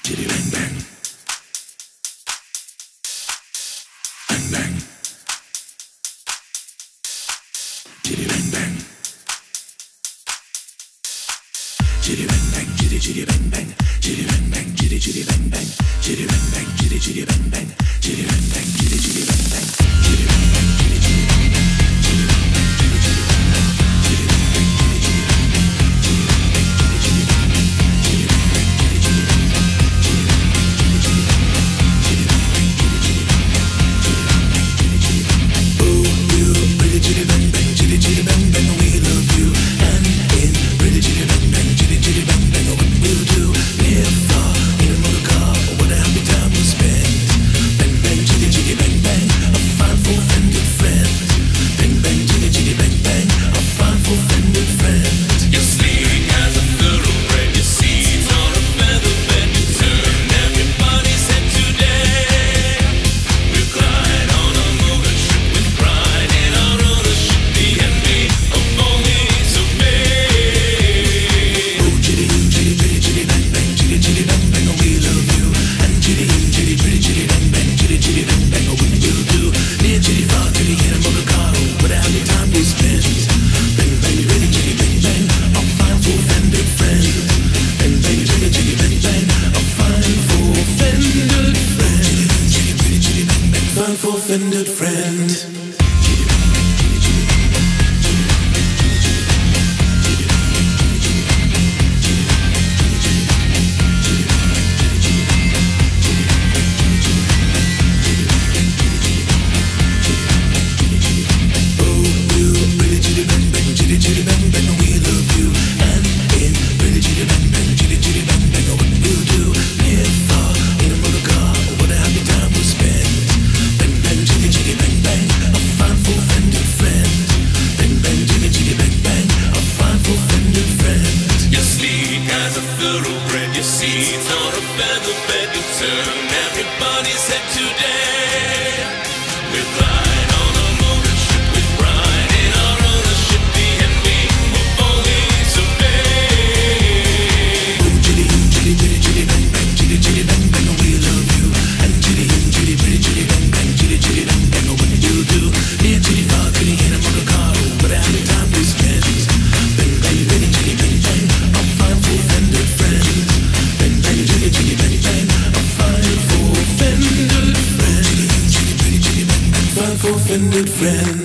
Chitty bang bang. Bang bang. Chitty bang bang. Chitty bang bang, chitty chitty bang bang. Chitty bang bang, chitty chitty bang bang. Chitty bang bang, chitty chitty bang bang. Chitty bang bang, chitty chitty bang bang. Chitty bang bang, chitty chitty bang bang. Chitty bang bang, chitty chitty bang bang. Chitty bang bang, chitty chitty bang bang. Chitty bang bang, chitty chitty bang bang. Chitty bang bang, chitty chitty bang bang. Chitty bang bang, chitty chitty bang bang. Chitty bang bang, chitty chitty bang bang. Chitty bang bang, chitty chitty bang bang. Oh, you pretty chitty bang bang, chitty chitty bang bang, we love you. And in pretty chitty bang bang, chitty chitty bang bang, what we'll do near far in a motor car, what a happy time we'll spend. Bang bang, chitty chitty bang bang, a fine four-fended friend. Bang bang, chitty chitty bang bang, a fine four-fended friend. You're sleek as a thoroughbred, your seats on a feather bed. You turn everybody's head today. We glide on a motor trip with pride in our ownership. The envy of all these obey. Oh, chitty chitty pretty chitty bang bang, chitty chitty bang bang, we love you. And chitty chitty pretty chitty bang bang, chitty chitty bang bang, what we'll do near chitty far chitty in a motor car, what a happy time we spend. Bang bang, pretty chitty bang bang, a fine four-fended friend. Bang bang, chitty chitty bang bang, a fine four-fended friend. Chitty pretty chitty bang bang, fine four-fended friend. Chitty bang bang, chitty chitty bang bang, chitty bang bang, chitty chitty bang bang, chitty bang bang, chitty chitty bang bang, chitty bang bang, chitty chitty bang bang, chitty bang bang, chitty chitty bang bang, chitty bang bang, chitty chitty bang bang, chitty bang bang, chitty chitty bang bang, chitty bang bang, chitty chitty bang bang. Oh, you pretty chitty bang bang, chitty chitty bang bang, we love you. And in pretty chitty bang bang, chitty chitty bang bang, what we'll do near far in a motor car, what a happy time we'll spend. Bang bang, chitty chitty bang bang, a fine four-fended friend. Bang bang, chitty chitty bang bang, a fine four-fended friend. You're sleek as a thoroughbred, your seats on a feather bed. You turn everybody's head today. We glide on a motor trip with pride in our ownership. The envy of all these obey. Oh, chitty chitty pretty chitty bang bang, chitty chitty bang bang, we love you. And chitty pretty chitty bang bang, chitty chitty bang bang, what will you do near chitty far chitty in a motor car, what a happy time we spend. Bang bang, pretty chitty bang bang, a fine four-fended friend. Bang bang, chitty chitty bang bang, a fine four-fended friend. Chitty pretty chitty bang bang, fine four-fended friend.